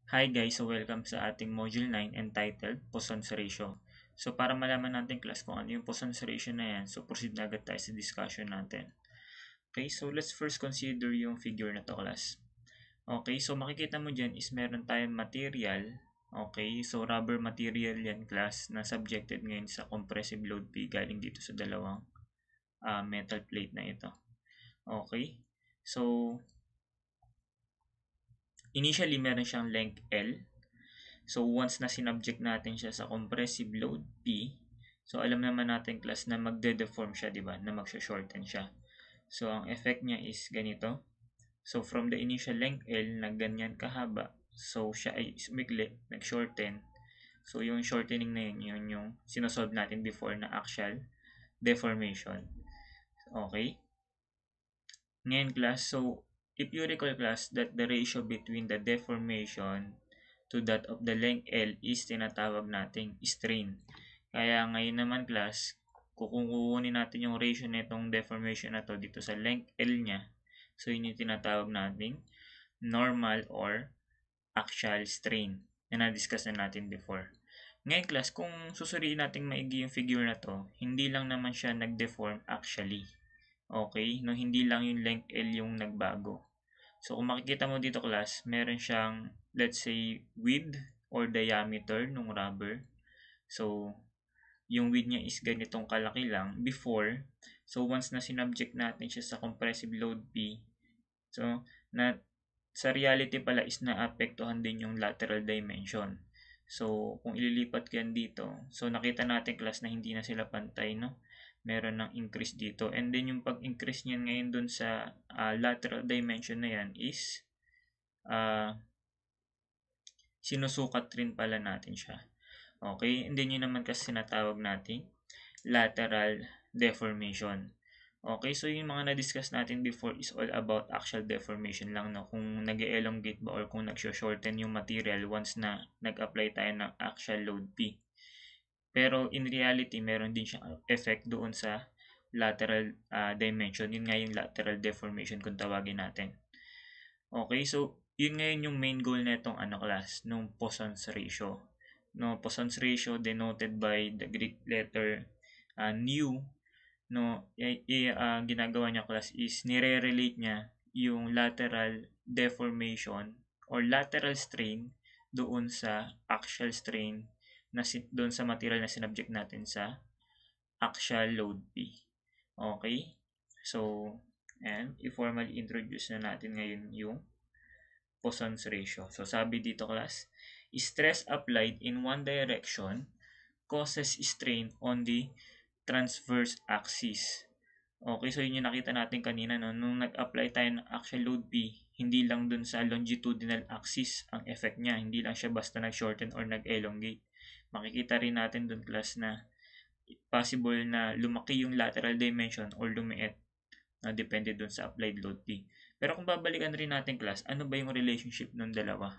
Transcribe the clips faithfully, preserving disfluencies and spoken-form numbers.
Hi guys, so welcome sa ating Module nine entitled Poisson's Ratio. So para malaman natin class kung ano yung Poisson's Ratio na yan, so proceed na agad tayo sa discussion natin. Okay, so let's first consider yung figure na to class. Okay, so makikita mo dyan is meron tayong material. Okay, so rubber material yan class na subjected ngayon sa compressive load P galing dito sa dalawang uh, metal plate na ito. Okay, so initially meron siyang length L. So, once na sinubject natin siya sa compressive load P, so alam naman natin class na magde-deform siya, di ba? Na magsha-shorten siya. So, ang effect niya is ganito. So, from the initial length L na ganyan kahaba, so siya ay sumikli, nag-shorten. So, yung shortening na yun, yun yung sinosolve natin before na axial deformation. Okay? Ngayon class, so if you recall class that the ratio between the deformation to that of the length L is tinatawag nating strain. Kaya ngayon naman class, kung kukunin natin yung ratio nitong deformation na to dito sa length L niya, so yun yung tinatawag nating normal or axial strain na na-discuss na natin before. Ngayon class, kung susuriin natin maigi yung figure na to, hindi lang naman siya nag-deform actually. Okay, no, hindi lang yung length L yung nagbago. So kung makikita mo dito class, meron siyang let's say width or diameter ng rubber. So yung width niya is ganitong kalaki lang before. So once na sinubject natin siya sa compressive load P, so na sa reality pala is naapektuhan din yung lateral dimension. So kung ililipat yan dito, so nakita natin class na hindi na sila pantay, no? Meron ng increase dito. And then yung pag-increase niyan ngayon dun sa uh, lateral dimension na yan is uh, sinusukat rin pala natin siya. Okay? And then yun naman kasi sinatawag natin lateral deformation. Okay? So yung mga na-discuss natin before is all about axial deformation lang, no? Kung nag-elongate ba or kung nag-shorten yung material once na nag-apply tayo ng axial load P. Pero in reality, meron din siyang effect doon sa lateral uh, dimension. Yun nga yung lateral deformation kung tawagin natin. Okay, so yun ngayon yung main goal na itong ano class, nung Poisson's ratio. No, Poisson's ratio denoted by the Greek letter uh, nu. No, y- y- uh, ginagawa niya class is nire-relate niya yung lateral deformation or lateral strain doon sa axial strain na si- doon sa material na sinubject natin sa axial load P. Okay? So, and i-formally introduce na natin ngayon yung Poisson's ratio. So, sabi dito class, stress applied in one direction causes strain on the transverse axis. Okay, so yun yung nakita natin kanina, no? Nung nag-apply tayo ng axial load P, hindi lang dun sa longitudinal axis ang effect niya. Hindi lang siya basta nag-shorten or nag-elongate. Makikita rin natin dun class na possible na lumaki yung lateral dimension or lumiit na depende dun sa applied load P. Pero kung babalikan rin natin class, ano ba yung relationship ng dalawa?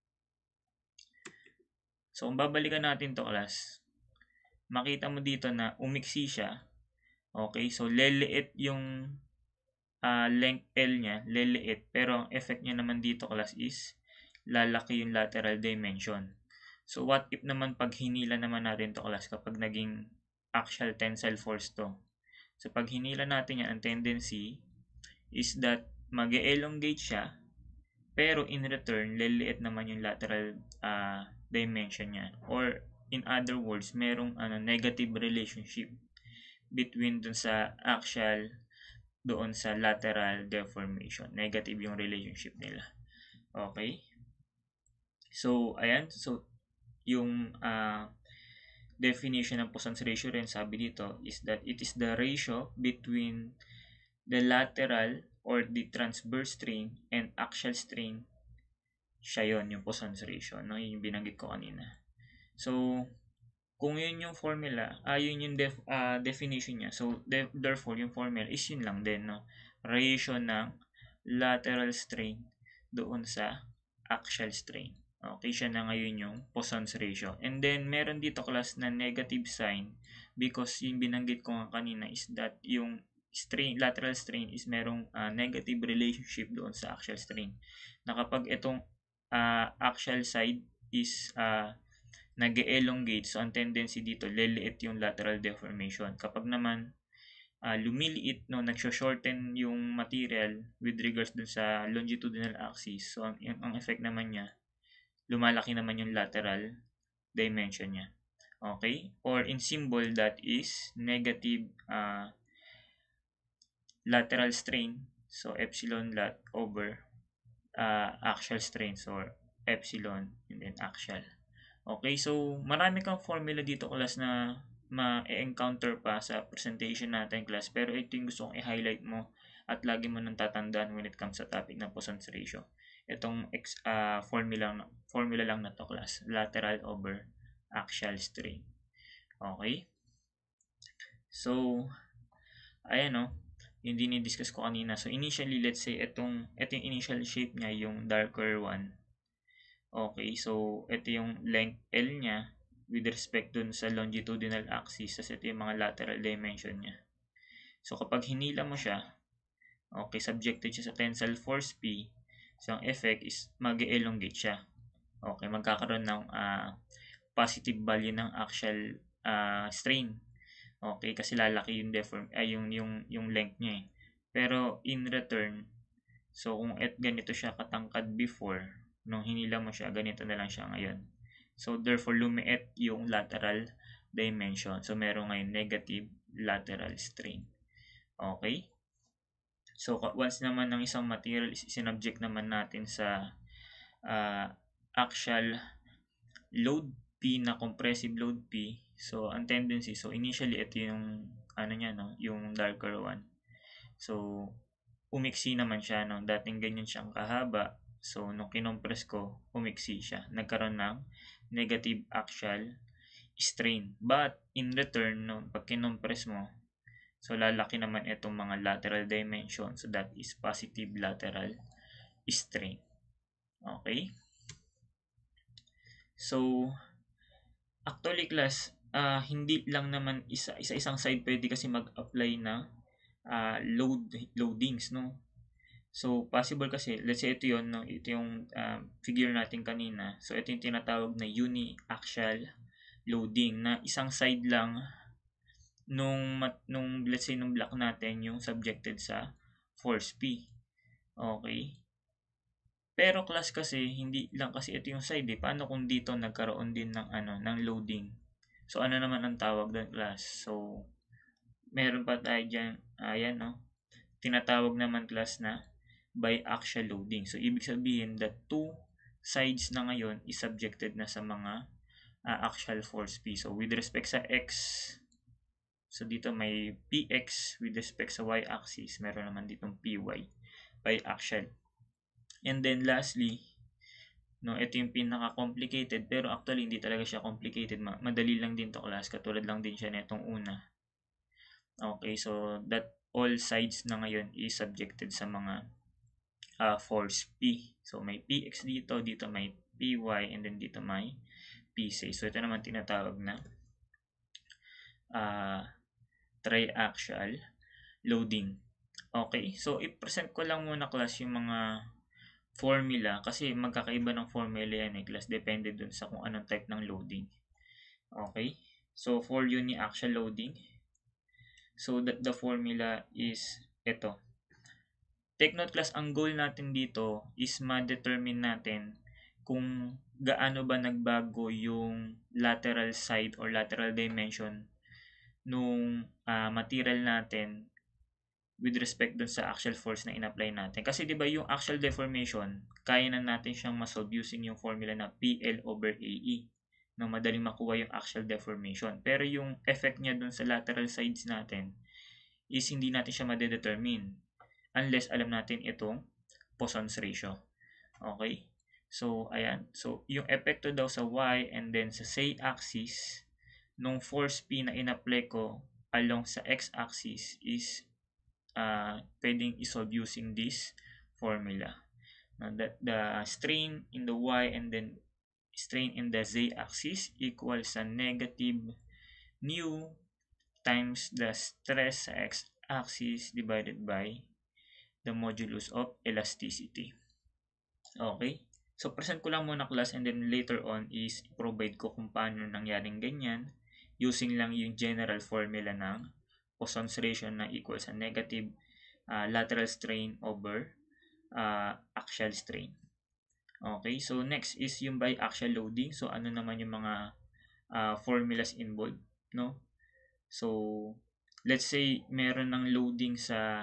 So kung babalikan natin to class, makita mo dito na umiksi siya. Okay, so leliit yung uh, length L niya, leliit. Pero ang effect niya naman dito class is lalaki yung lateral dimension. So what if naman pag hinila naman natin to class kapag naging axial tensile force to? So pag hinila natin yan, ang tendency is that mag-elongate siya, pero in return, liliit naman yung lateral uh, dimension niya. Or in other words, merong ano, negative relationship between dun sa axial doon sa lateral deformation. Negative yung relationship nila. Okay? So, ayan. So, yung uh, definition ng Poisson's ratio rin sabi dito is that it is the ratio between the lateral or the transverse strain and axial strain. Siya yun, yung Poisson's ratio. No? Yun yung binanggit ko kanina. So, kung yun yung formula, ah, yun yung def, uh, definition niya. So, de- therefore, yung formula is yun lang din, no? Ratio ng lateral strain doon sa axial strain. Okay, siya na ngayon yung Poisson's ratio. And then, meron dito class na negative sign because yung binanggit ko nga kanina is that yung strain, lateral strain is merong uh, negative relationship doon sa axial strain. Na kapag itong uh, axial side is uh, nag-elongate, so ang tendency dito, liliit yung lateral deformation. Kapag naman uh, lumiliit, no, nagsho-shorten yung material with regards dun sa longitudinal axis, so ang, ang effect naman niya, lumalaki naman yung lateral dimension niya. Okay? Or in symbol, that is negative uh, lateral strain, so epsilon lat over uh, axial strain, so epsilon and then axial. Okay, so marami kang formula dito class na ma-encounter pa sa presentation natin class, pero ito yung gusto kong i-highlight mo at lagi mo nang tatandaan when it comes sa topic ng Poisson's ratio. Itong uh, formula, formula lang na to class, lateral over axial strain. Okay, so ayan o, yung dinidiscuss ko kanina. So initially, let's say itong, ito yung initial shape niya, yung darker one. Okay, so ito yung length L niya with respect dun sa longitudinal axis. Tapos ito yung mga lateral dimension niya. So kapag hinila mo siya, okay, subjected siya sa tensile force P. So ang effect is mag-elongate siya. Okay, magkakaroon ng uh, positive value ng axial uh, strain. Okay, kasi lalaki yung deform ay yung yung yung length niya eh. Pero in return, so kung et ganito siya katangkad before, nung hinila mo siya, ganito na lang siya ngayon. So therefore lumiit yung lateral dimension. So meron ngayon negative lateral strain. Okay? So once naman ng isang material is sinubject naman natin sa uh, axial load P na compressive load P. So ang tendency, so initially ito yung ano niya, no, yung darker one. So umiksi naman siya, no, dating ganyan siyang kahaba. So nung kinompress ko, umiksi siya. Nagkaroon ng negative axial strain. But in return, no, pag kinompress mo, so lalaki naman itong mga lateral dimension. So that is positive lateral strain. Okay? So actually class, uh, hindi lang naman isa, isa-isang side pwede kasi mag-apply na uh, load loadings, no. So possible kasi, let's say ito yon, no, ito yung uh, figure natin kanina. So ito yung tinatawag na uni-axial loading na isang side lang nung nung let's say nung block natin yung subjected sa force P. Okay? Pero class kasi, hindi lang kasi ito yung side eh. Paano kung dito nagkaroon din ng ano, ng loading? So ano naman ang tawag doon class? So meron pa tayo diyan, ayan no. Tinatawag naman class na biaxial loading. So ibig sabihin that two sides na ngayon is subjected na sa mga uh, axial force P. So with respect sa x, so dito may px with respect sa y axis, meron naman ditong py biaxial. And then lastly, no, ito yung pinaka-complicated, pero actually hindi talaga siya complicated. Madali lang din to class, katulad lang din siya nitong una. Okay, so that all sides na ngayon is subjected sa mga uh, force P. So may px dito, dito may py, and then dito may pc. So ito naman tinatawag na uh, triaxial loading. Okay, so i-present ko lang muna class yung mga formula kasi magkakaiba ng formula yan eh class, depende dun sa kung anong type ng loading. Okay, so for uni-axial loading, so that the formula is ito. Take note class, ang goal natin dito is ma-determine natin kung gaano ba nagbago yung lateral side or lateral dimension nung uh, material natin with respect dun sa axial force na in-apply natin. Kasi di ba yung axial deformation, kaya na natin siyang masolve using yung formula na P L over A E na madaling makuha yung axial deformation. Pero yung effect niya dun sa lateral sides natin is hindi natin siya madedetermine unless alam natin itong Poisson's ratio. Okay? So, ayan. So, yung epekto daw sa Y and then sa Z axis nung force P na in-apply ko along sa X axis is Uh, pwedeng isolve using this formula. Now that the strain in the y and then strain in the z axis equals a negative mu times the stress sa x axis divided by the modulus of elasticity. Okay? So, present ko lang muna class and then later on is provide ko kung paano nangyaring ganyan using lang yung general formula ng Poisson's ratio na equals sa negative uh, lateral strain over uh, axial strain. Okay, so next is yung biaxial loading. So, ano naman yung mga uh, formulas involved, no? So, let's say meron ng loading sa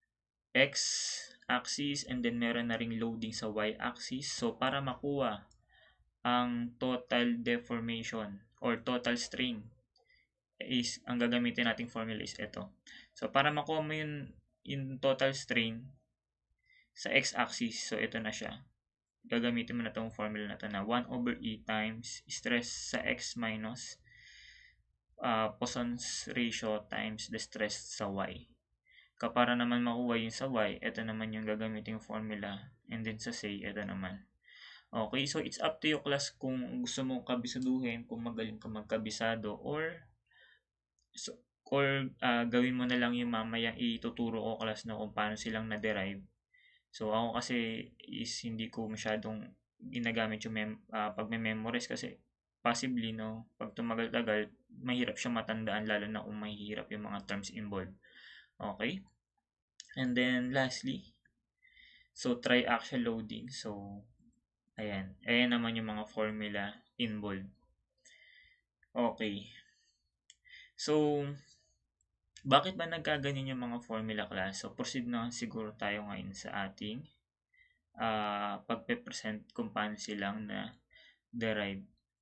x-axis and then meron na ring loading sa y-axis. So, para makuha ang total deformation or total strain is, ang gagamitin nating formula is ito. So, para makuha mo yung, yung total strain sa x-axis, so ito na siya. Gagamitin mo na itong formula na ito na one over e times stress sa x minus uh, Poisson's ratio times the stress sa y. Kapara naman makuha yung sa y, ito naman yung gagamitin yung formula. And then sa say, ito naman. Okay, so it's up to you class kung gusto mong kabisaduhin, kung magaling ka magkabisado, or so, or uh, gawin mo na lang yung mamaya ituturo ko class na kung paano silang na-derive. So, ako kasi is hindi ko masyadong ginagamit yung mem uh, pag-memorize kasi possibly, no, pag tumagal-tagal, mahirap siya matandaan lalo na kung mahirap yung mga terms involved. Okay? And then, lastly, so, triaxial loading. So, ayan. Ayan naman yung mga formula involved. Okay. So, bakit ba nagkaganyan yung mga formula class? So, proceed na siguro tayo ngayon sa ating uh, pagpe-present kung paano silang na derive.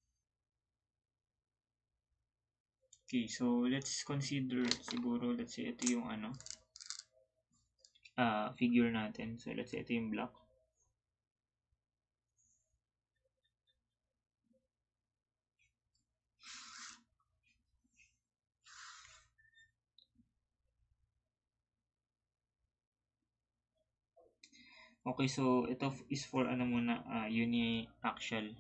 Okay, so let's consider siguro, let's say ito yung ano, uh, figure natin. So, let's say ito yung block. Okay, so ito is for ano muna, uh, uni-axial.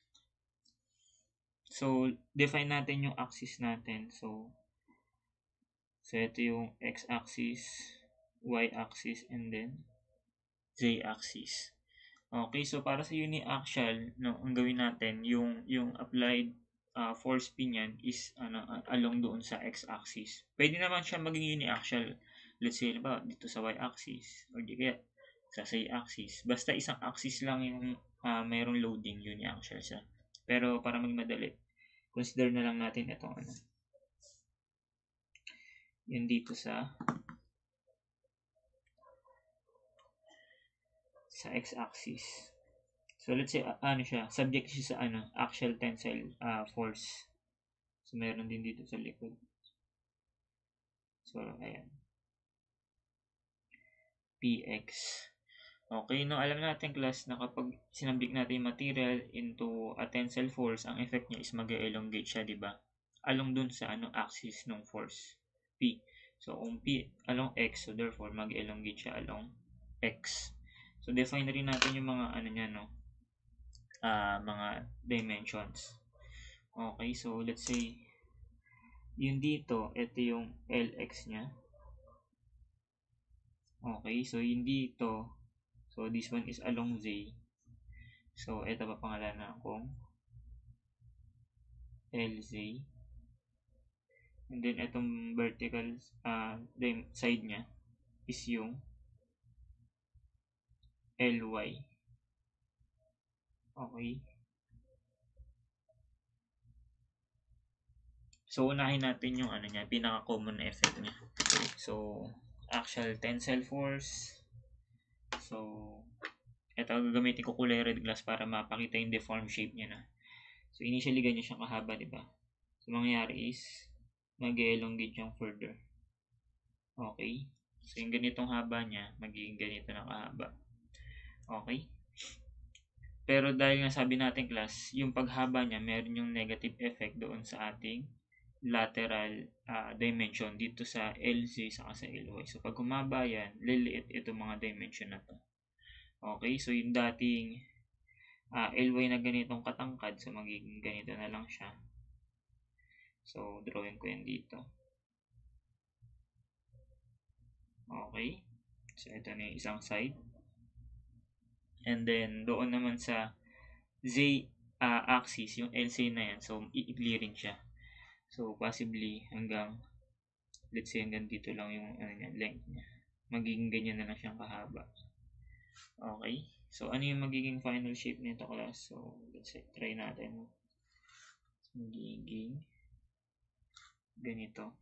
So, define natin yung axis natin. So, so ito yung x-axis, y-axis, and then z-axis. Okay, so para sa uni-axial, no, ang gawin natin, yung, yung applied uh, force P niyan is ano, along doon sa x-axis. Pwede naman siya maging uni-axial. Let's say, ba, dito sa y-axis, or di kaya sa z-axis. Basta isang axis lang yung uh, mayroong loading, uni-axial siya. Pero para maging madali, consider na lang natin itong ano. Yun dito sa sa x-axis. So let's say uh, ano siya, subject siya sa ano, axial tensile uh, force. So meron din dito sa likod. So ayan. Px. Okay, no, alam natin class na kapag sinabik natin yung material into a tensile force, ang effect niya is mag-elongate siya, di ba? Along dun sa ano axis ng force P. So kung P along x, so therefore mag-elongate siya along x. So define na rin natin yung mga ano niya, no? Uh, mga dimensions. Okay, so let's say yun dito, ito yung Lx niya. Okay, so yun dito, so this one is along Z. So ito pa pangalan na akong Lz. And then itong vertical uh, side niya is yung Ly. Okay. So unahin natin yung ano niya, pinaka-common effect niya. So axial tensile force. So ito gagamitin ko kulay red glass para mapakita yung deform shape niya na. So initially ganyan siyang kahaba, di ba? So mangyayari is mag-elongate yung further. Okay? So yung ganitong haba niya, magiging ganito na kahaba. Okay? Pero dahil nga sabi natin class, yung paghaba niya, meron yung negative effect doon sa ating lateral uh, dimension dito sa Lz saka sa Ly. So pag humaba yan, liliit itong mga dimension na to. Okay, so yung dating uh, Ly na ganitong katangkad, so magiging ganito na lang siya. So drawing ko yan dito. Okay, so ito na yung isang side. And then, doon naman sa Z uh, axis, yung L C na yan, so i-clearing siya. So, possibly hanggang, let's say hanggang dito lang yung ano niya, length niya. Magiging ganyan na lang siyang kahaba. Okay. So, ano yung magiging final shape nito, class? So, let's say, try natin. Magiging ganito.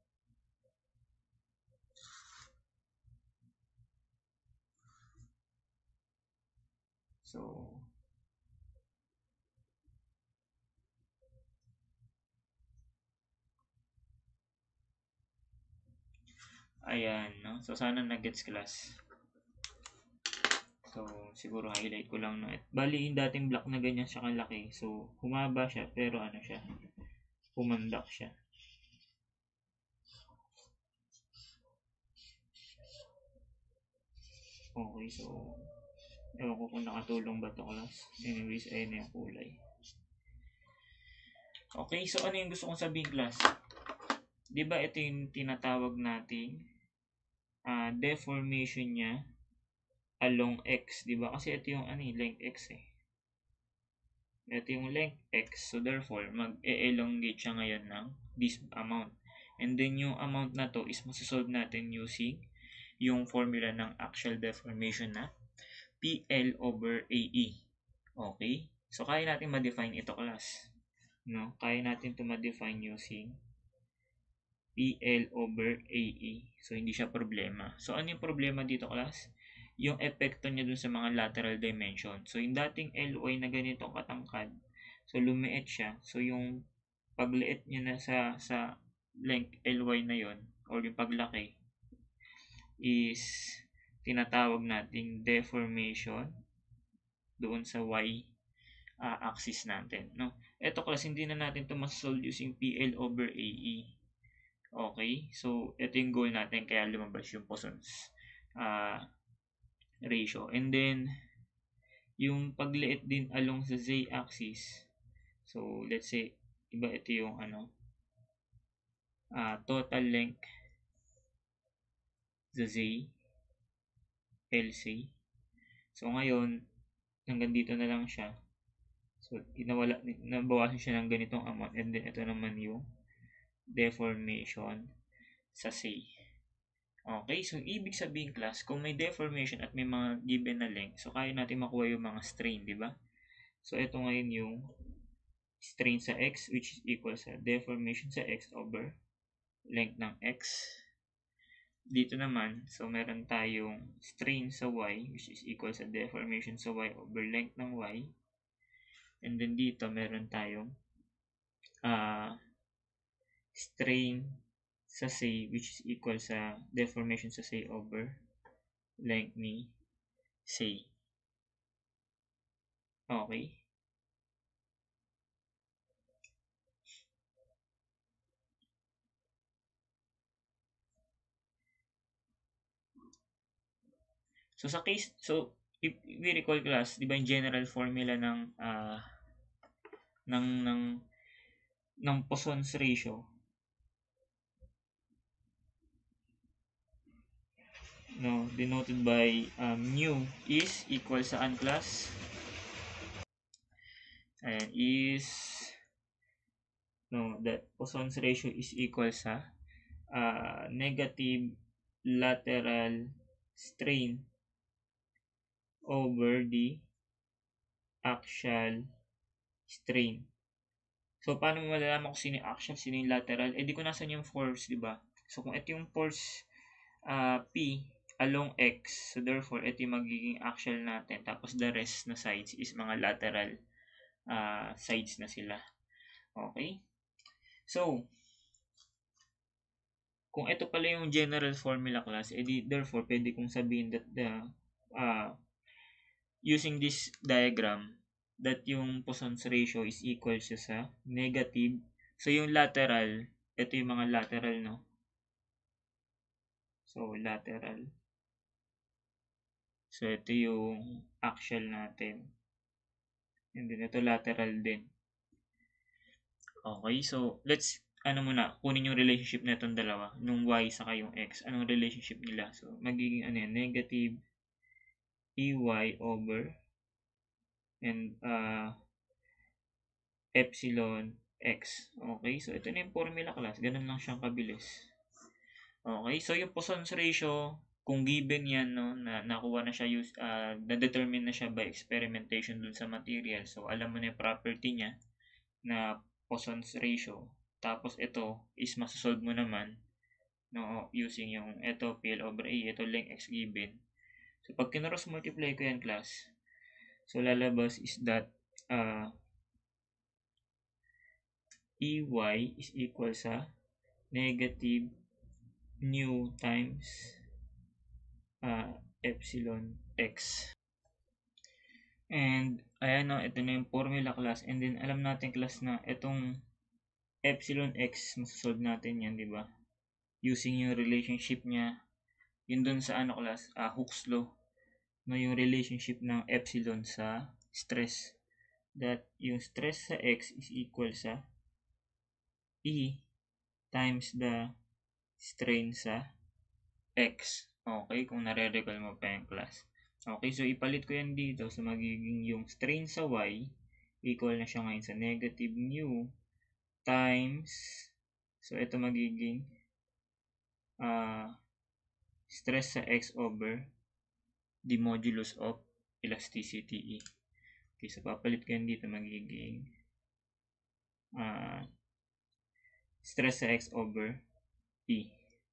So, ayan, no? So, sana nag-gets, class. So, siguro highlight ko lang, no? At bali, yung dating block na ganyan siya kalaki. So, humaba siya, pero ano siya, pumandak siya. Okay, so, ewan ko kung nakatulong ba ito, class. Anyways, ayun na yung kulay. Okay, so ano yung gusto kong sabihin, class? Diba ito yung tinatawag nating uh, deformation niya along X, diba? Kasi ito yung ano, length X eh. Ito yung length X. So, therefore, mag-elongate siya ngayon ng this amount. And then, yung amount na to is masasolve natin using yung formula ng axial deformation na P L over A E. Okay? So, kaya natin ma-define ito, class. No? Kaya natin ito ma-define using P L over A E. So, hindi siya problema. So, ano yung problema dito, class? Yung epekto niya dun sa mga lateral dimension. So, yung dating L Y na ganitong katangkad, so, lumiit siya. So, yung pagliit niya na sa, sa length L Y na yon or yung paglaki, is tinatawag nating deformation doon sa Y uh, axis natin. No? Ito, class, hindi na natin ito mas-solve using P L over A E. Okay? So, ito yung goal natin, kaya lumabas yung Poisson's uh, ratio. And then, yung pagliit din along sa Z axis. So, let's say, iba ito yung ano, uh, total length sa Z, L C. So, ngayon, hanggang dito na lang siya. So, inawala, nabawasan siya ng ganitong amount. And then, ito naman yung deformation sa C. Okay, so ibig sabihin, class, kung may deformation at may mga given na length, so kaya natin makuha yung mga strain, di ba? So ito ngayon yung strain sa X, which is equal sa deformation sa X over length ng X. Dito naman, so meron tayong strain sa Y, which is equal sa deformation sa Y over length ng Y. And then dito, meron tayong uh, strain sa C, which is equal sa deformation sa C over length ni C. Okay. So sa case, so if we recall, class, di ba yung general formula ng uh, ng ng ng Poisson's ratio, no, denoted by um, mu is equal sa an, class? Ayan, is no, that Poisson's ratio is equal sa uh, negative lateral strain over the axial strain. So, paano mo malalaman kung sino yung axial, sino yung lateral? Eh, di ko nasan yung force, di ba? So, kung ito yung force uh, P along X, so therefore, ito yung magiging axial natin. Tapos, the rest na sides is mga lateral uh, sides na sila. Okay? So, kung ito pala yung general formula, class, eh di, therefore, pwede kong sabihin that the uh, using this diagram, that yung Poisson's ratio is equal siya sa negative. So, yung lateral, ito yung mga lateral, no? So, lateral. So, ito yung axial natin. And then, ito lateral din. Okay, so, let's, ano muna, kunin yung relationship na itong dalawa, nung Y saka yung X. Anong relationship nila? So, magiging, ano yan, negative Ey over and uh, epsilon x. Okay, so ito na yung formula class. Ganun lang siyang kabilis. Okay, so yung Poisson's ratio, kung given yan, no, na nakuha na siya, use, uh, na-determine na siya by experimentation dun sa material. So, alam mo na yung property niya na Poisson's ratio. Tapos, ito is masasolve mo naman, no, using yung ito, P L over A, ito length x given. So, pag kinoros multiply ko yan, class, so, lalabas is that uh, Ey is equal sa negative nu times uh, epsilon x. And, ayan no, ito na yung formula class. And then, alam natin class na itong epsilon x, masasolve natin yan, di ba? Using yung relationship niya, yun dun sa ano class, uh, Hooke's law, no, yung relationship ng epsilon sa stress. That yung stress sa x is equal sa E times the strain sa x. Okay, kung nare-recall mo pa yung class. Okay, so ipalit ko yan dito. So magiging yung strain sa y, equal na siya ngayon sa negative nu times, so ito magiging uh, stress sa x over the modulus of elasticity E. Okay, so papalit ko yan dito, magiging uh, stress sa x over E.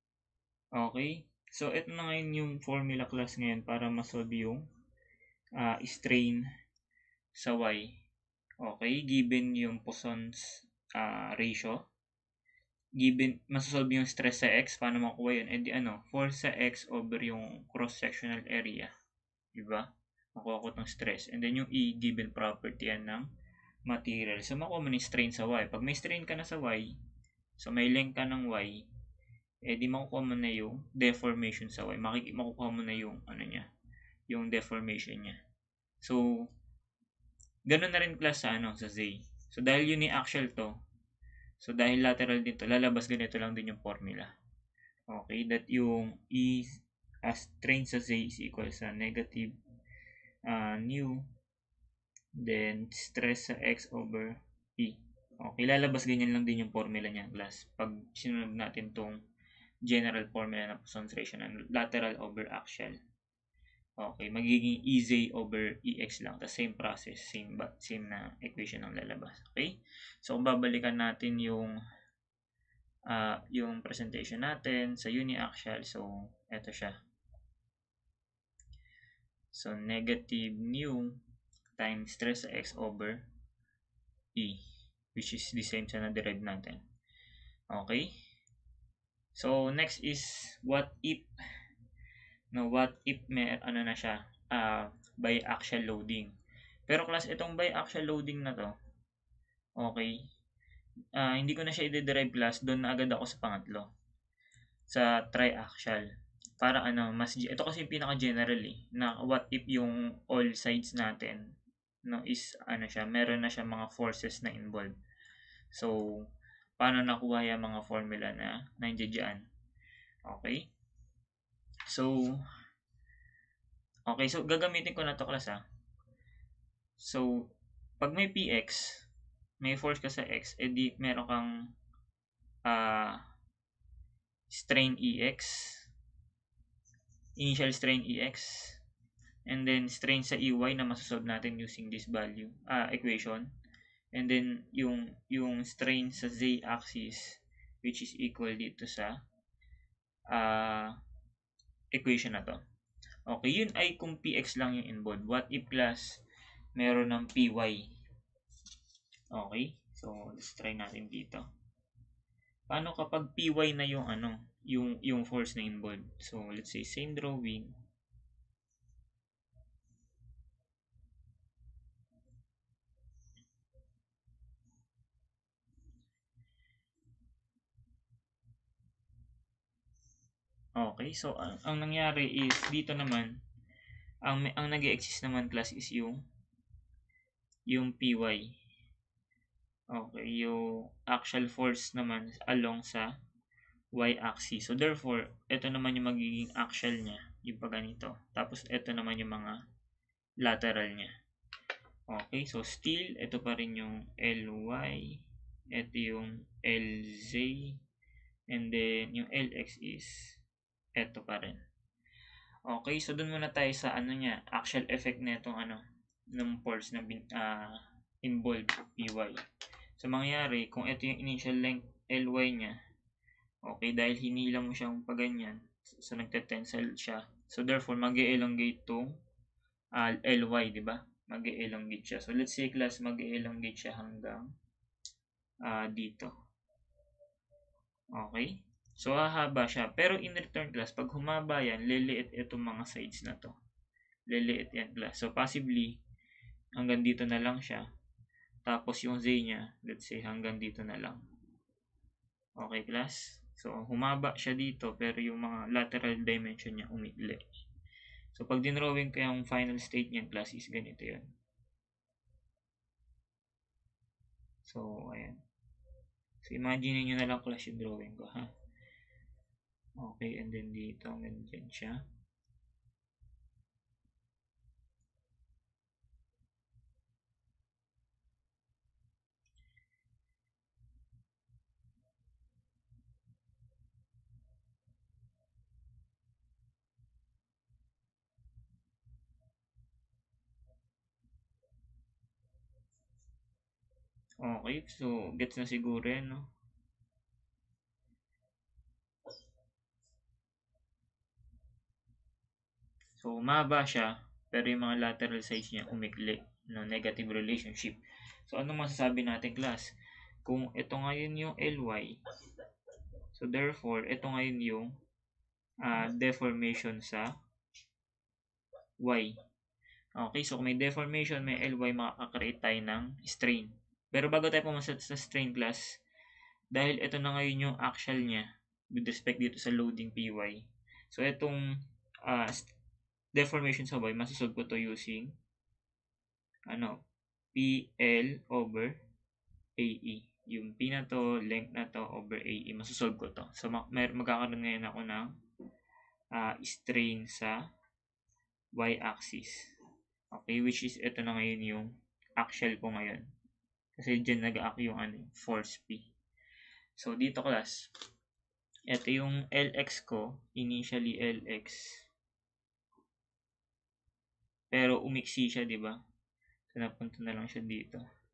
Okay, so ito na ngayon yung formula class ngayon para masolve yung uh, strain sa y. Okay, given yung Poisson's uh, ratio, given masasolve yung stress sa x, paano makuha yun? Eh di ano, force sa x over yung cross-sectional area, diba? Makuha ko itong stress. And then yung E, given property yan ng material. So makuha mo yung strain sa y. Pag may strain ka na sa y, so may length ka ng y, eh di makukuha mo na yung deformation sa y. Makik makukuha mo na yung ano niya, yung deformation niya. So ganun na rin class sa ano, sa Z. So dahil yun yung axial to, so dahil lateral dito, lalabas ganito lang din yung formula. Okay, that yung E as strain sa Z is equal sa negative uh, nu then stress sa x over E. Okay, lalabas ganyan lang din yung formula niya class pag sinunod natin tong general formula ng Poisson's ratio ng lateral over axial. Okay, magiging E Z over E X lang. The same process, same, same na equation ang lalabas. Okay? So, kung babalikan natin yung uh, yung presentation natin sa uniaxial, so, eto siya. So, negative nu times stress sa x over E, which is the same sa na-derive natin. Okay? So, next is what if no, what if may ano na siya, uh, biaxial loading. Pero class, itong biaxial loading na to, okay, uh, hindi ko na siya i-derive class, doon na agad ako sa pangatlo, sa triaxial. Para ano, mas, ito kasi yung pinaka-general eh, na what if yung all sides natin, no, is, ano siya, meron na siya mga forces na involved. So, paano nakuha yung mga formula na nandiyan dyan? Okay? So, okay, so gagamitin ko na to class ha. So, pag may px, may force ka sa x, edi meron kang uh, strain ex, initial strain ex, and then strain sa ey na masasolve natin using this value, uh, equation, and then yung, yung strain sa z-axis, which is equal dito sa uh, equation na to. Okay, yun ay kung px lang yung involved. What if class, meron ng py? Okay, so let's try natin dito. Paano kapag py na yung ano, yung yung force na involved? So let's say same drawing. Okay, so ang, ang nangyari is dito naman ang ang nag-exist naman class is yung yung py. Okay, yung axial force naman along sa y-axis. So therefore, ito naman yung magiging axial niya. yung pa ganito. Tapos ito naman yung mga lateral niya. Okay, so still ito pa rin yung L Y, ito yung L Z, and then yung L X is ito pa rin. Okay, so dun muna tayo sa ano niya, axial effect na itong ano, ng force na uh, involved P Y. So mangyayari, kung ito yung initial length L Y niya, okay, dahil hinila mo siyang paganyan, so nagte-tensile siya. So therefore, mag-elongate tong uh, L Y, di ba? Mag-elongate siya. So let's say class, mag-elongate siya hanggang uh, dito. Okay? So hahaba siya. Pero in return class, pag humaba yan, liliit itong mga sides na to. Liliit yan class. So possibly, hanggang dito na lang siya. Tapos yung Z niya, let's say hanggang dito na lang. Okay class? So humaba siya dito, pero yung mga lateral dimension niya umikli. So pag dinrawing ko yung final state niyan class is ganito yan. So ayan. So imagine niyo na lang class yung drawing ko ha. Okay, and then dito ganyan siya. Okay, so gets na siguro yan, no? So, umaba siya, pero yung mga lateral sides niya umikli, no? Negative relationship. So, ano masasabi natin, class? Kung ito ngayon yung L Y, so therefore, ito ngayon yung uh, deformation sa Y. Okay, so kung may deformation, may L Y, makaka-create tayo ng strain. Pero bago tayo pumasok sa strain class, dahil ito na ngayon yung axial niya with respect dito sa loading P Y. So, itong uh, deformation sa Y, masasolve ko to using ano, P L over A E. Yung P na to, length na to, over A E, masasolve ko to. So, mag magkakaroon ngayon ako ng uh, strain sa Y-axis. Okay, which is ito na ngayon yung axial ko ngayon. Kasi dyan nag-act yung ano, force P. So, dito class, ito yung L X ko, initially L X. Pero umiksi siya, di ba? So, napunta na lang siya dito.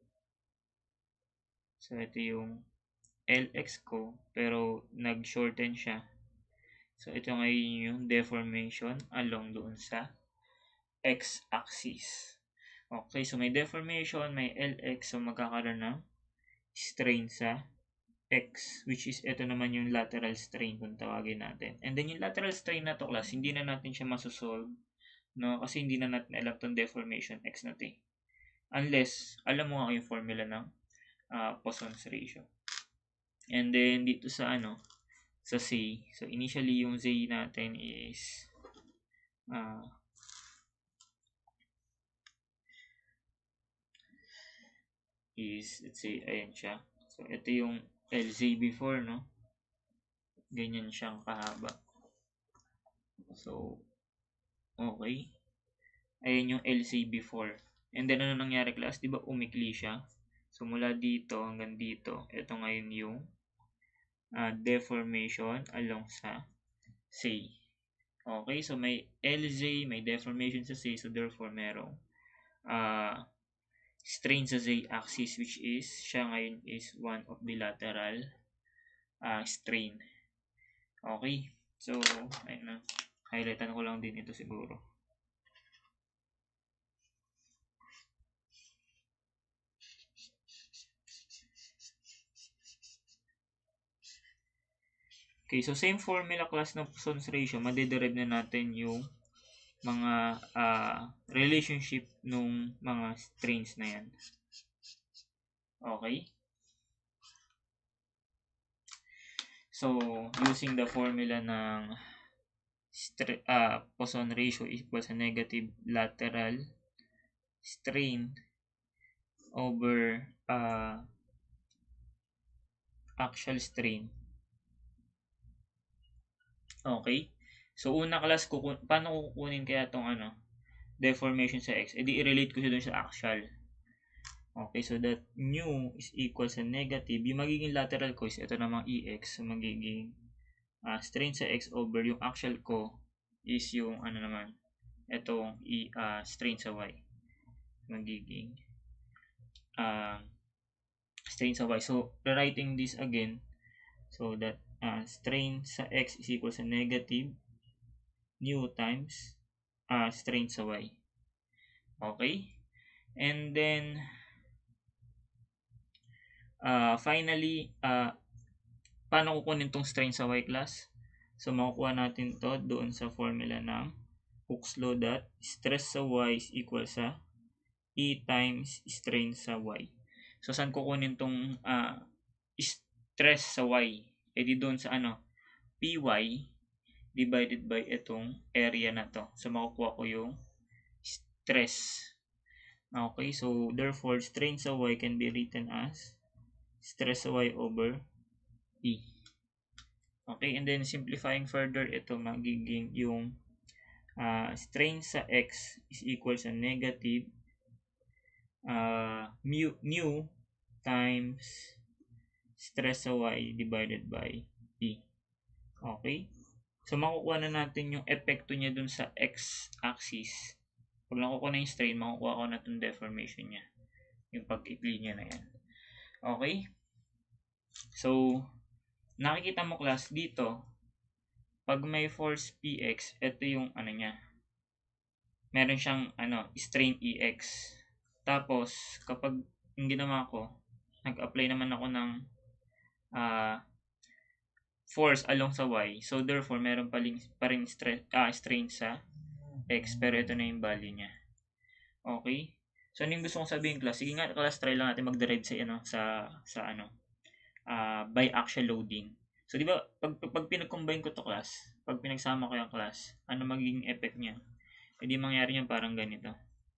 So, ito yung L X ko, pero nag-shorten siya. So, ito ngayon yung deformation along doon sa x-axis. Okay, so may deformation, may L X, so magkakaroon ng strain sa X, which is ito naman yung lateral strain kung tawagin natin. And then yung lateral strain na to class, hindi na natin siya masosolve, no? Kasi hindi na natin alam tong deformation X natin. Unless, alam mo nga yung formula ng uh, Poisson's ratio. And then, dito sa ano, sa Z, so initially yung Z natin is uh, is, let's say, ayan siya. So, ito yung L Z before, no? Ganyan siyang kahaba. So, okay. Ayan yung L Z before. And then, ano nangyari class? Diba umikli siya? So, mula dito hanggang dito, ito ngayon yung uh, deformation along sa Z. Okay, so may L Z, may deformation sa Z, so therefore merong uh, strain sa Z-axis, which is, siya ngayon is one of the lateral uh, strain. Okay, so, ayun na. Highlightan ko lang din ito siguro. Okay, so same formula class ng Poisson's ratio, madederive na natin yung mga uh, relationship nung mga strains na yan. Okay? So, using the formula ng uh, Poisson ratio equals a negative lateral strain over uh, axial strain. Okay? So, una class, kukun paano ko kukunin kaya itong ano, deformation sa x? E di i-relate ko siya dun sa axial. Okay, so that nu is equal sa negative. Yung magiging lateral ko is ito namang ex. So, magiging uh, strain sa x over yung axial ko is yung ano naman, itong e, uh, strain sa y. Magiging uh, strain sa y. So, rewriting this again. So, that uh, strain sa x is equal sa negative nu times uh, strain sa y. Okay? And then, uh, finally, uh, paano kukunin tong strain sa y class? So, makukuha natin to doon sa formula ng Hooke's law that stress sa y is equal sa E times strain sa y. So, saan kukunin tong uh, stress sa y? E di doon sa ano, Py divided by itong area na to. So, makukuha ko yung stress. Okay, so therefore, strain sa y can be written as stress sa y over E. Okay, and then simplifying further, ito magiging yung uh, strain sa x is equal sa negative uh, mu, mu times stress sa y divided by E. Okay? So, makukuha na natin yung epekto niya dun sa x-axis. Pag nakukuha na yung strain, makukuha ko na itong deformation niya. Yung pag-ikli niya na yan. Okay? So, nakikita mo class dito, pag may force Px, ito yung ano niya. Meron siyang ano, strain Ex. Tapos, kapag yung ginawa ko, nag-apply naman ako ng uh, force along sa y. So, therefore, meron pa, rin, pa rin stre- ah, strain sa x. Pero ito na yung value niya. Okay? So, ano yung gusto kong sabihin, class? Sige nga, class, try lang natin mag-derive sa, ano, sa, sa ano, uh, biaxial loading. So, di ba, pag, pag, pag pinag-combine ko to class, pag pinagsama ko yung class, ano magiging effect niya? E di mangyari niyan parang ganito.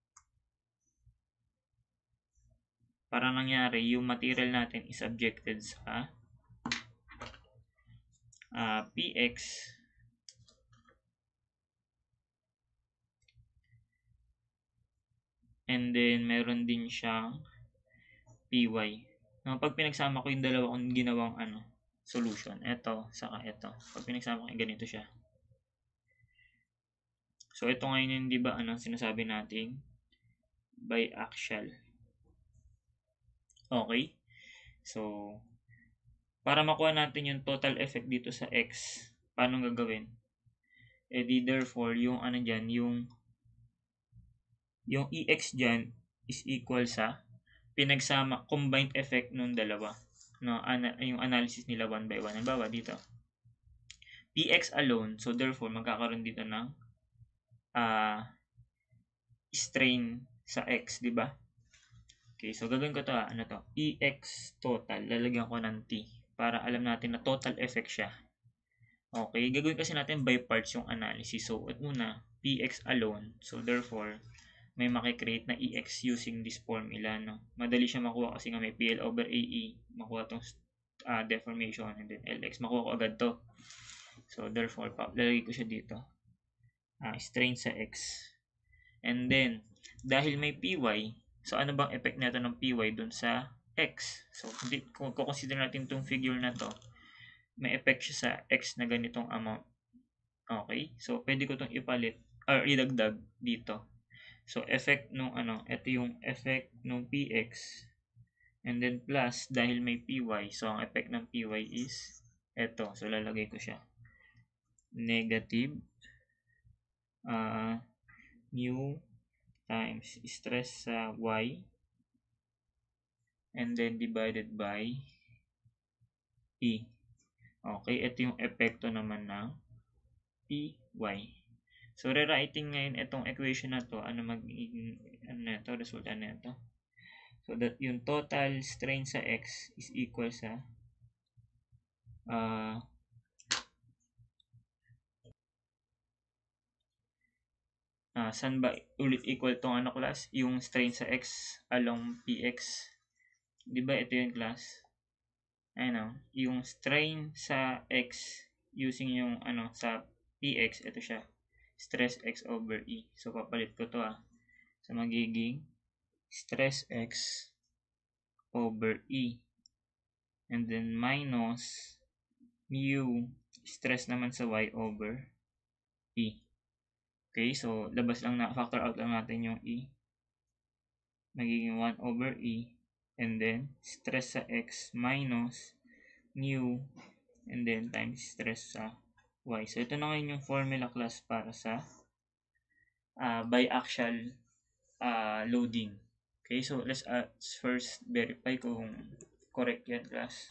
Parang nangyari, yung material natin is subjected sa uh, Px and then meron din siyang Py. No, pag pinagsama ko yung dalawa kong ginawang ano, solution, ito, saka ito. Pag pinagsama ko yung ganito siya. So, ito ngayon yung, di ba, ano, sinasabi nating biaxial. Okay? So, para makuha natin yung total effect dito sa x, paano gagawin? E di, therefore, yung ano dyan, yung yung Ex dyan is equal sa pinagsama, combined effect nung dalawa. No, ana, yung analysis nila one by one. Halimbawa dito, Px alone, so therefore, magkakaroon dito ng uh, strain sa x, di ba? Okay, so gagawin ko to, ah, ano to, Ex total, lalagyan ko ng t para alam natin na total effect siya. Okay, gagawin kasi natin by parts yung analysis. So, at una, Px alone, so therefore, may makikreate na Ex using this formula, no? Madali siya makuha kasi nga may P L over A E, makuha tong uh, deformation, and then Lx, makuha ko agad to. So, therefore, lalagay ko siya dito. Uh, strain sa X. And then, dahil may Py, so ano bang effect nito ng Py dun sa X? So, kung consider natin itong figure na to, may effect siya sa X na ganitong amount. Okay? So, pwede ko itong ipalit, or idagdag dito. So, effect nung ano, ito yung effect nung Px, and then plus, dahil may Py, so ang effect ng Py is ito. So, lalagay ko siya. Negative uh, mu times stress sa y, and then divided by E. Okay, ito yung epekto naman ng Py. So, rewriting ngayon itong equation na to, ano magiging, ano na ito, resulta na ito. So, that yung total strain sa x is equal sa uh, uh, saan ba ulit equal tong ano class? Yung strain sa x along Px. Di ba ito yung class? Ano, yung strain sa x using yung ano sa px, ito siya, stress x over e. So, papalit ko to ah. So, magiging stress x over e. And then, minus mu stress naman sa y over e. Okay, so, labas lang na, factor out lang natin yung e. Magiging one over e. And then, stress sa x minus mu. And then, times stress sa y. So, ito na ngayon yung formula class para sa uh, biaxial uh, loading. Okay, so let's uh, first verify kung correct yan, class.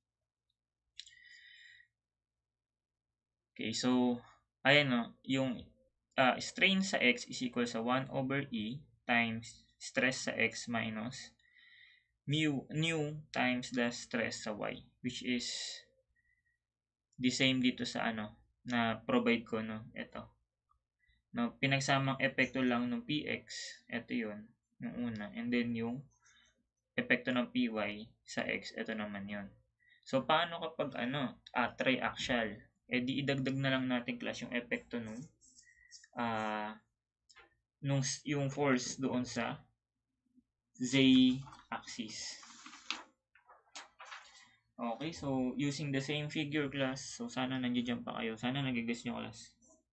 Okay, so, ayan no, yung uh, strain sa x is equal sa one over e times stress sa x minus mu, nu times the stress sa y, which is the same dito sa ano, na provide ko, no, ito. No, pinagsamang epekto lang ng px, ito yun, yung una, and then yung epekto ng py sa x, ito naman yun. So, paano kapag ano, uh, triaxial? Eh, di idagdag na lang natin, class, yung epekto nung, uh, nung yung force doon sa z-axis. Okay, so, using the same figure, class, so, sana nandiyan pa kayo. Sana nagigess nyo, class.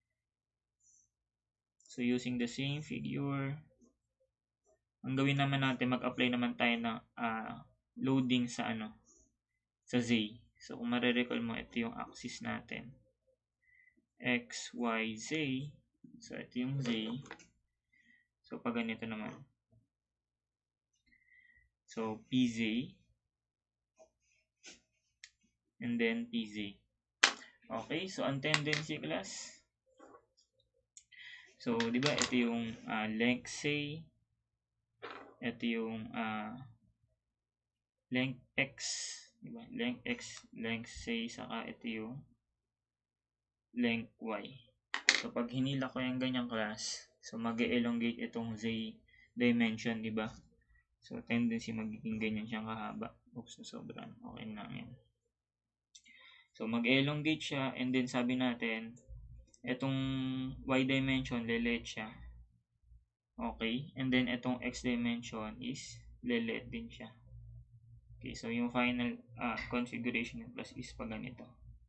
So, using the same figure, ang gawin naman natin, mag-apply naman tayo ng uh, loading sa ano, sa z. So, kung marirecall mo, ito yung axis natin. X, Y, Z. So, ito yung Z. So, pag ganito naman. So, P Z. And then, P Z. Okay, so, ang tendency, class. So, di ba, ito yung uh, length Z. Ito yung uh, length X. Di ba? Length X, length Z, saka ito yung length Y. So, pag hinila ko yung ganyang class, so, mag-elongate itong Z dimension, di ba? So, tendency magiging ganyan siyang kahaba. Oops, sobrang. Okay na yan. So, mag-elongate siya, and then sabi natin, itong Y dimension, lelet siya. Okay, and then itong X dimension is lelet din siya. Okay, so yung final uh, configuration ng class is pa ganito.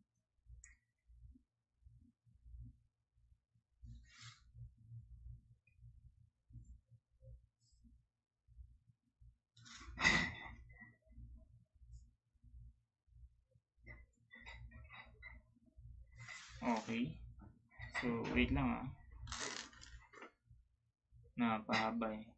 Okay. So, wait lang ah. Napahaba eh.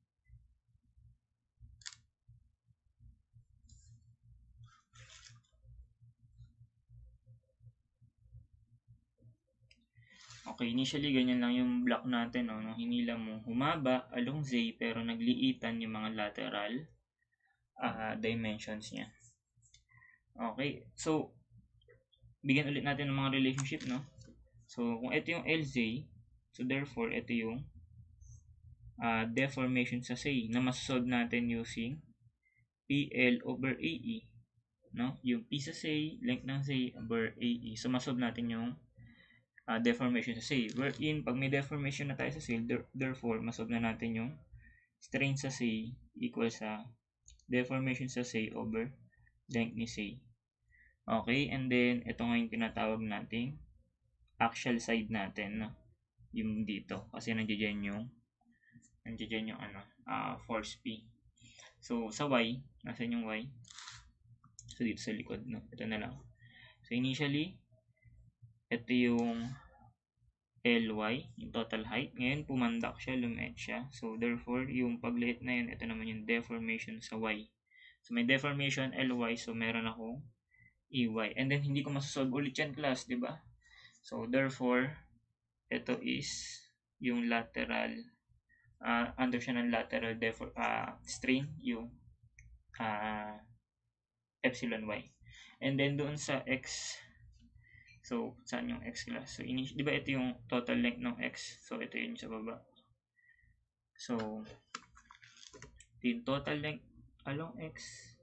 Okay, initially ganyan lang yung block natin, no? Nung hinila mo, humaba along Z, pero nagliitan yung mga lateral uh, dimensions niya. Okay, so, bigyan ulit natin ng mga relationship, no? So, kung ito yung L Z, so therefore, ito yung uh, deformation sa Z na masasolve natin using P L over A E, no? Yung P sa Z, length ng Z over A E. So, masolve natin yung uh, deformation sa Z. Wherein, pag may deformation na tayo sa Z, there, therefore, masolve na natin yung strain sa Z equal sa deformation sa Z over length ni Z. Okay, and then, ito nga yung tinatawag nating axial side natin, no? Yung dito. Kasi nandiyan yung nandiyan yung ano, uh, force P. So, sa Y, nasan yung Y? So, dito sa likod, no? Ito na lang. So, initially, ito yung L Y, yung total height. Ngayon, pumandak siya, lumiit siya. So, therefore, yung pagliit na yun, ito naman yung deformation sa Y. So, may deformation L Y, so meron akong E Y. And then, hindi ko masasolve ulit yan, class, di ba? So, therefore, ito is yung lateral, uh, under siya ng lateral defor uh, strain, yung uh, epsilon Y. And then, doon sa X, so, saan yung X, class? So, di ba ito yung total length ng X? So, ito yun sa baba. So, ito yung total length along X.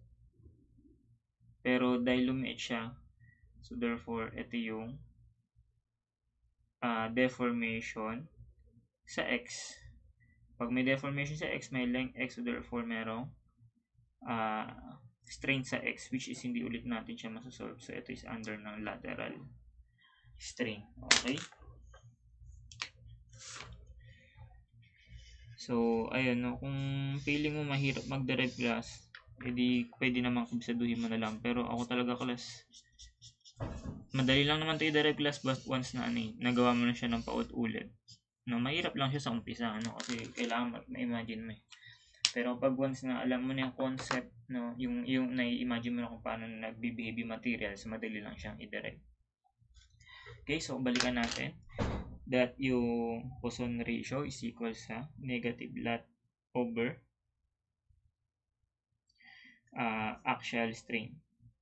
Pero, dahil lumiit siya, so, therefore, ito yung uh, deformation sa x. Pag may deformation sa x, may length x, so therefore merong uh, strain sa x, which is hindi ulit natin siya masasolve. So ito is under ng lateral strain. Okay? So, ayun, no, kung feeling mo mahirap mag-derive class, edi pwede naman kubsaduhin mo na lang. Pero ako talaga class, madali lang naman ito i-derive class but once na ano, eh, nagawa mo na siya ng paulit-ulit. No, mahirap lang siya sa umpisa, ano, kasi kailangan ma-imagine mo eh. Pero pag once na alam mo na yung concept, no, yung, yung nai-imagine mo na kung paano nag-behave yung materials, madali lang siyang i-derive. Okay, so balikan natin that yung Poisson ratio is equal sa negative lat over uh, axial strain.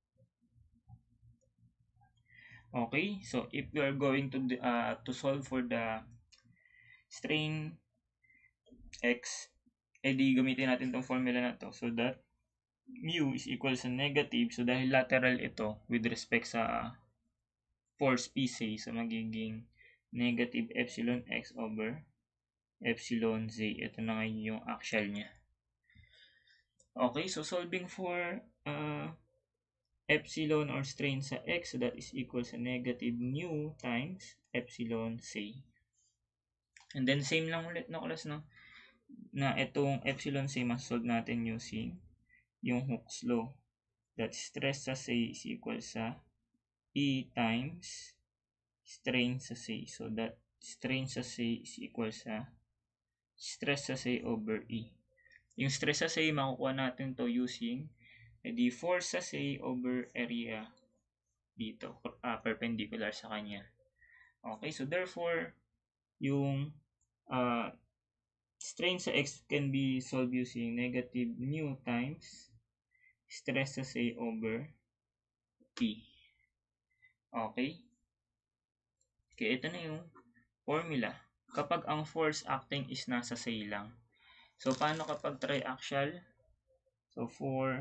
Okay, so if we are going to uh, to solve for the strain x, edi gamitin natin tong formula na to. So that mu is equal sa negative. So dahil lateral ito with respect sa force P C, so magiging negative epsilon x over epsilon z. Ito na ngayon yung axial niya. Okay, so solving for uh, epsilon or strain sa x, so that is equal sa negative mu times epsilon c. And then same lang ulit na class, no, na itong epsilon c masolve natin using yung Hooke's law, that stress sa c is equal sa E times strain sa c. So that strain sa c is equal sa stress sa c over E. Yung stress sa c makukuha natin to using the force sa c over area dito, uh, perpendicular sa kanya. Okay, so therefore, yung uh, strain sa x can be solved using negative mu times stress sa c over T. Okay? Okay, ito na yung formula. Kapag ang force acting is nasa c lang. So, paano kapag triaxial? So, for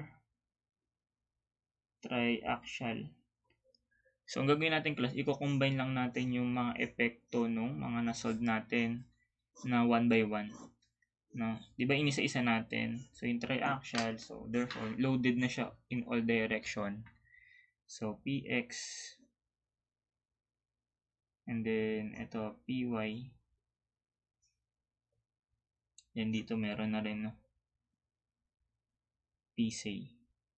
triaxial, so, ang gagawin natin class, i-combine lang natin yung mga epekto nung mga nasolve natin na one by one. No? Diba inisa-isa natin? So, yung triaxial, so therefore, loaded na siya in all direction. So, Px, and then, ito, Py, then dito meron na rin, no? Pc.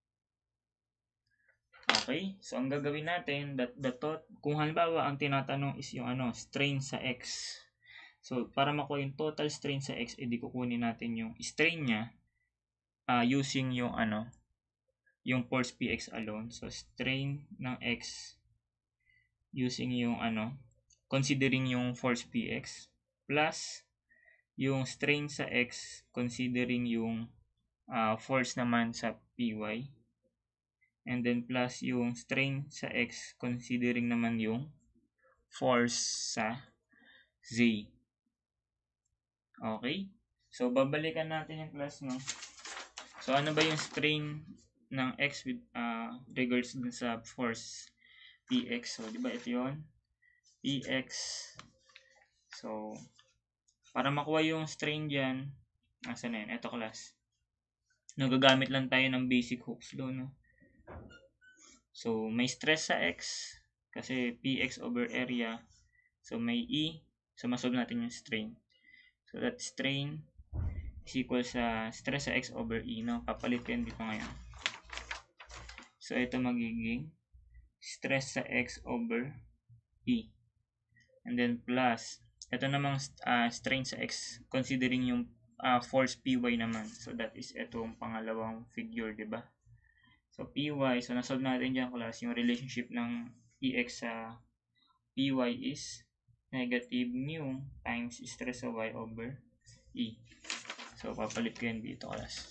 Okay, so ang gagawin natin, that the thought, kung halimbawa ang tinatanong is yung ano, strain sa x. So, para makuha yung total strain sa x, edi kukunin natin yung strain niya uh, using yung ano, yung force Px alone. So, strain ng x using yung ano, considering yung force Px plus yung strain sa x considering yung uh, force naman sa Py. And then plus yung strain sa x considering naman yung force sa z. Okay? So, babalikan natin yung class, no? So, ano ba yung strain ng x with uh, regards dun sa force Px? So, di ba ito yun? Px. So, para makuha yung strain dyan, nasa na yun? Ito class. Nagagamit lang tayo ng basic Hooke's law, no? So, may stress sa x kasi Px over area. So, may E. So, masolve natin yung strain. So, that strain is equal sa stress sa x over E. No? Papalit ko yun dito ngayon. So, ito magiging stress sa x over E. And then plus, ito namang uh, strain sa x considering yung uh, force Py naman. So, that is itong pangalawang figure, diba? So, Py, so nasolve natin dyan class, yung relationship ng Ex sa Py is negative mu times stress sa y over E. So, papalit ko yan dito class.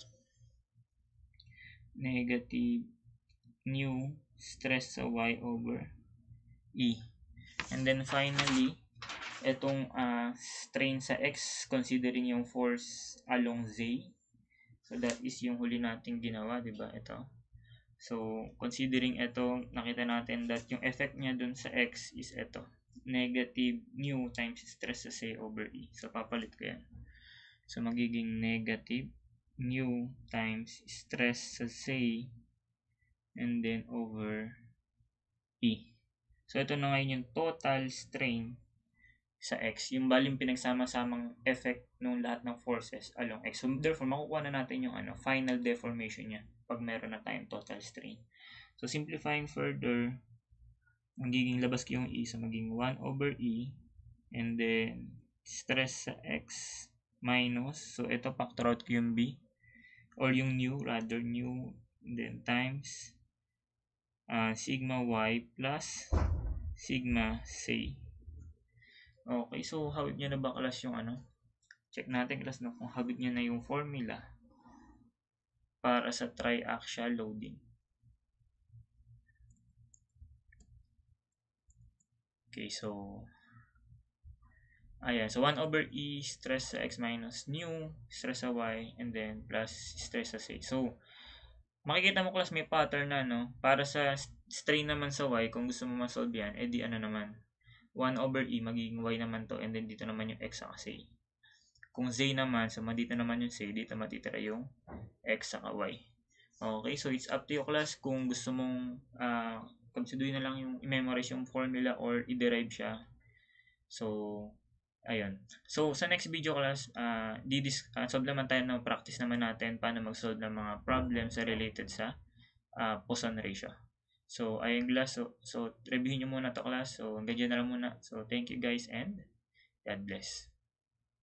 Negative mu stress sa y over E. And then finally, itong uh, strain sa x considering yung force along z. So, that is yung huli nating ginawa, diba? Ito. So, considering ito, nakita natin that yung effect niya dun sa x is ito. negative mu times stress sa C over E. So, papalit ko yan. So, magiging negative mu times stress sa C and then over E. So, ito na ngayon yung total strain sa X. Yung baling pinagsama-samang effect ng lahat ng forces along X. So, therefore, makukuha na natin yung ano, final deformation niya pag meron na tayong total strain. So, simplifying further, magiging labas ko yung E. So, magiging one over E and then stress sa X minus. So, ito factor out ko yung B or yung nu, rather nu, and then times uh, sigma Y plus sigma C. Okay, so hawig niya na ba class yung ano? Check natin class no kung hawig niya na yung formula para sa triaxial loading. Okay, so ayan, so one over E stress sa X minus nu, stress sa Y, and then plus stress sa C. So, makikita mo class may pattern na, no? Para sa strain naman sa Y, kung gusto mo ma-solve yan, edi ano naman, one over E, magiging Y naman to, and then dito naman yung X saka C. Kung Z naman, so dito naman yung C, dito matitira yung X saka Y. Okay, so it's up to you class kung gusto mong uh, considerin na lang yung i-memorize yung formula or i-derive siya. So, ayun. So, sa next video class, uh, didis, uh, solve naman tayo ng practice naman natin paano mag-solve ng mga problems related sa uh, Poisson ratio. So, ayun class. So, so reviewin nyo muna to class. So, hanggang dyan na lang muna. So, thank you guys and God bless.